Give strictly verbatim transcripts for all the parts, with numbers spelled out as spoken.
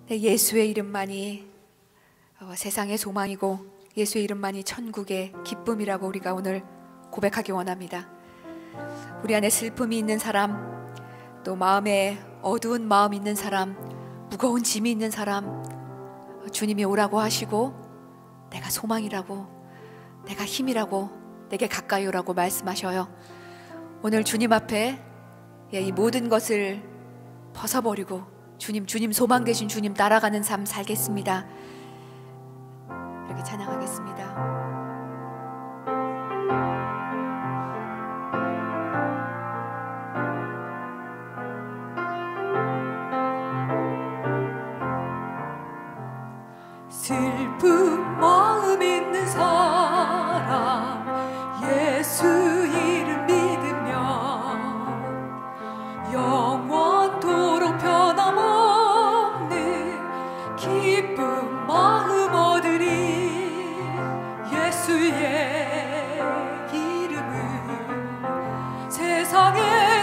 네, 예수의 이름만이 어, 세상의 소망이고 예수의 이름만이 천국의 기쁨이라고 우리가 오늘 고백하기 원합니다. 우리 안에 슬픔이 있는 사람, 또 마음에 어두운 마음 있는 사람, 무거운 짐이 있는 사람, 주님이 오라고 하시고 내가 소망이라고, 내가 힘이라고, 내게 가까이 오라고 말씀하셔요. 오늘 주님 앞에 이 모든 것을 벗어버리고 주님, 주님 소망 되신 주님 따라가는 삶 살겠습니다. 이렇게 찬양하겠습니다. 슬픈 마음 있는 사람 예수 이름 믿으면 영원토록 변함없는 기쁜 마음 얻으리. 예수의 이름은 세상의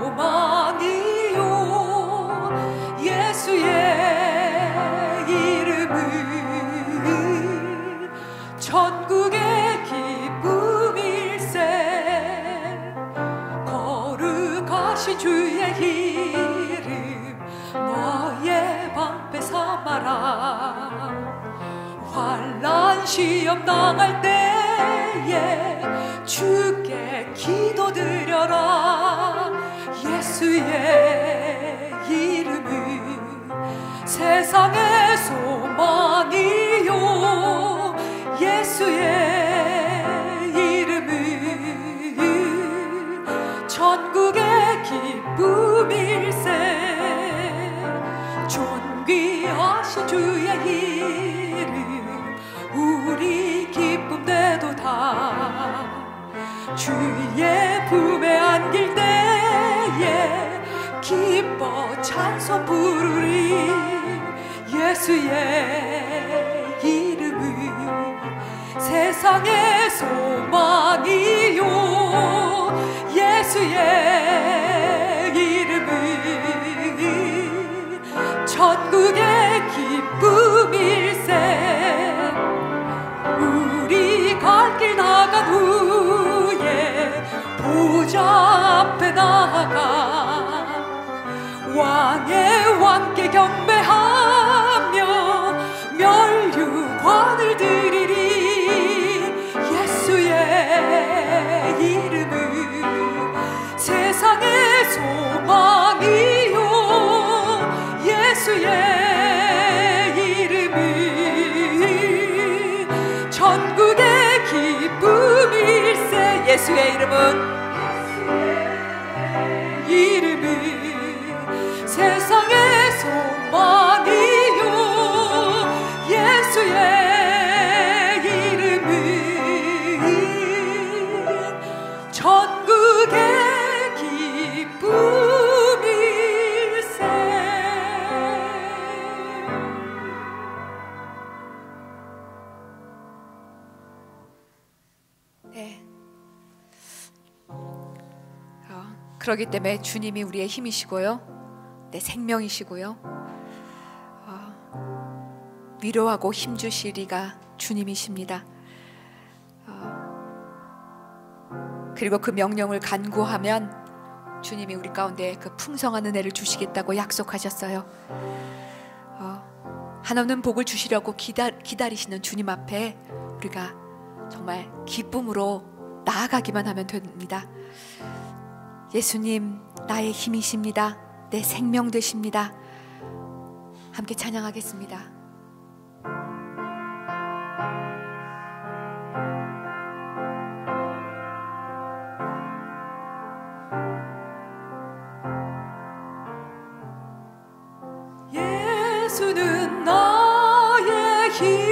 소망이요 예수의 천국의 기쁨일세. 거룩하신 주의 이름 너의 방패 삼아라. 환난 시험 당할 때에 주께 기도드려라. 예수의 이름은 세상의 소망이요 예수의 이름은 천국의 기쁨일세. 존귀하신 주의 이름 우리 기쁨되도다. 주의 품에 안길 때에 기뻐 찬송 부르리. 예수의 이름은 세상의 소망이요 예수의 이름은 천국의 기쁨일세. 우리 갈 길 나간 후에 보좌 앞에 나아가 왕의 왕께 경배하며 멸류관을 드리리. 예수의 이름은 세상의 소망이요 예수의 이름은 천국의 기쁨일세. 예수의 이름은 이름은 세상의 소망이요 예수의 이름은 천국의 기쁨일세. 네. 그렇기 때문에 주님이 우리의 힘이시고요, 내 생명이시고요, 어, 위로하고 힘주시리가 주님이십니다. 어, 그리고 그 명령을 간구하면 주님이 우리 가운데 그 풍성한 은혜를 주시겠다고 약속하셨어요. 어, 한없는 복을 주시려고 기다, 기다리시는 주님 앞에 우리가 정말 기쁨으로 나아가기만 하면 됩니다. 예수님 나의 힘이십니다. 내 생명 되십니다. 함께 찬양하겠습니다. 예수는 나의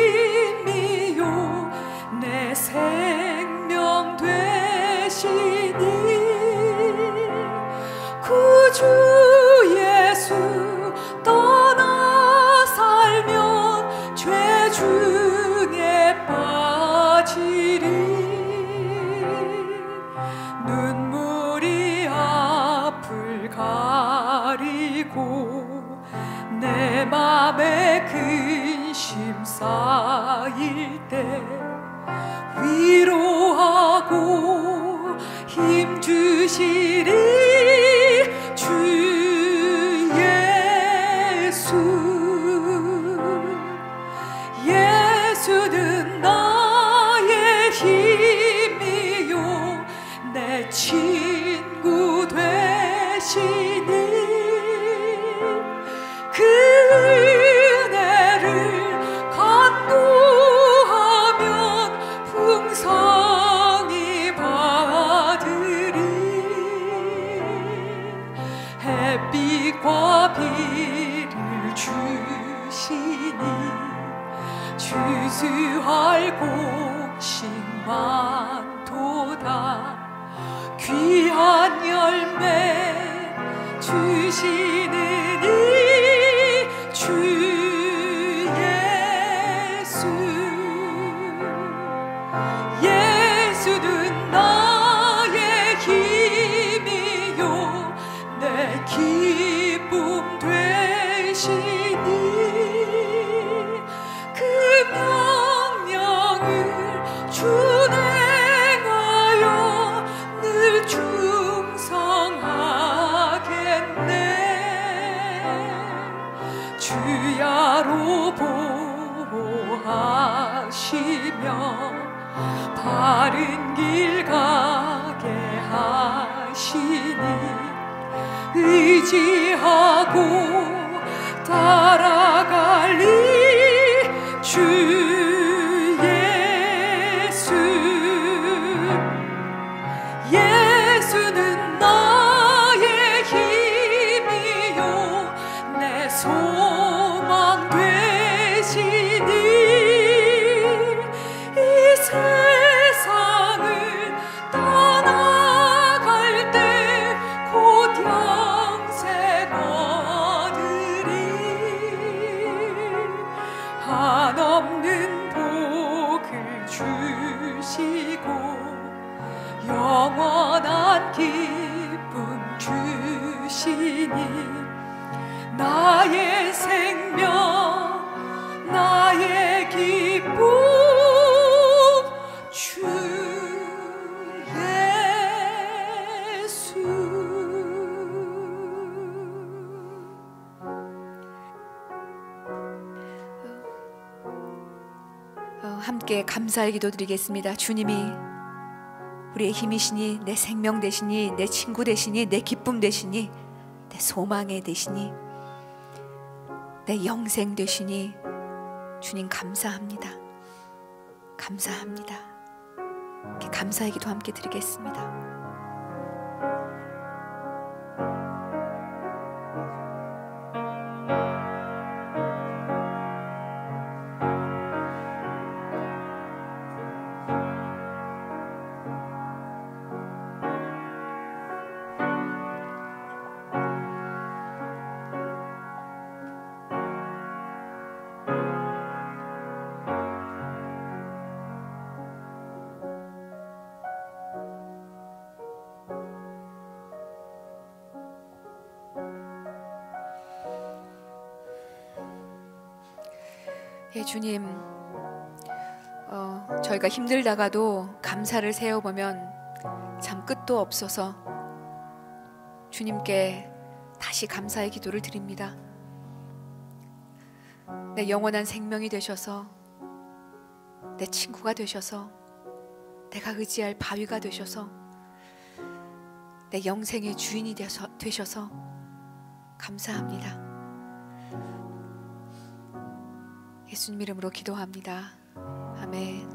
힘이요 내 생명 되시니. 구주 예수 떠나 살면 죄 중에 빠지리. 눈물이 앞을 가리고 내 내 맘에 근심 쌓일 때 위로하고 힘 주시리 주 예수. 예수는 나의 힘이요 내 친구 되시니 그 은혜를 간구하면 풍성히 받으리. 햇빛과 비를 주시니 추수할 곡식 많도다. 귀한 열매 주시는 이 주 예수. 예수는 나의 힘이요 내 기쁨 되시니 그 명령을 준행하여 늘 충성하겠네. 주야로 보호하시며 바른 길 가게 하시니 의지하고 따라갈리 주 예수. 예수는 나의 힘이요 내 소망 되시니 이 세상을 떠나갈 때 곧 영생 얻으리. 한없는 복을 주시고 영원한 기쁨 주시니 나의 생명 나의 기쁨 주 예수. 어, 함께 감사의 기도 드리겠습니다. 주님이 우리의 힘이시니 내 생명 되시니 내 친구 되시니 내 기쁨 되시니 내 소망의 되시니 내 영생 되시니 주님 감사합니다. 감사합니다. 이렇게 감사의 기도 함께 드리겠습니다. 예, 주님, 어, 저희가 힘들다가도 감사를 세어보면 참 끝도 없어서 주님께 다시 감사의 기도를 드립니다. 내 영원한 생명이 되셔서 내 친구가 되셔서 내가 의지할 바위가 되셔서 내 영생의 주인이 되셔서, 되셔서 감사합니다. 예수님 이름으로 기도합니다. 아멘.